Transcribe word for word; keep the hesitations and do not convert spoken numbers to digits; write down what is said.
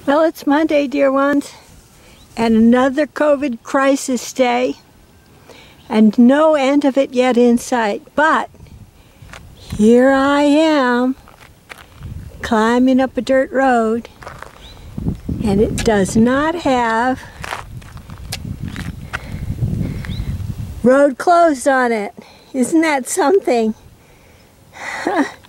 Well, it's Monday, dear ones, and another COVID crisis day, and no end of it yet in sight. But here I am, climbing up a dirt road, and it does not have road closed on it. Isn't that something?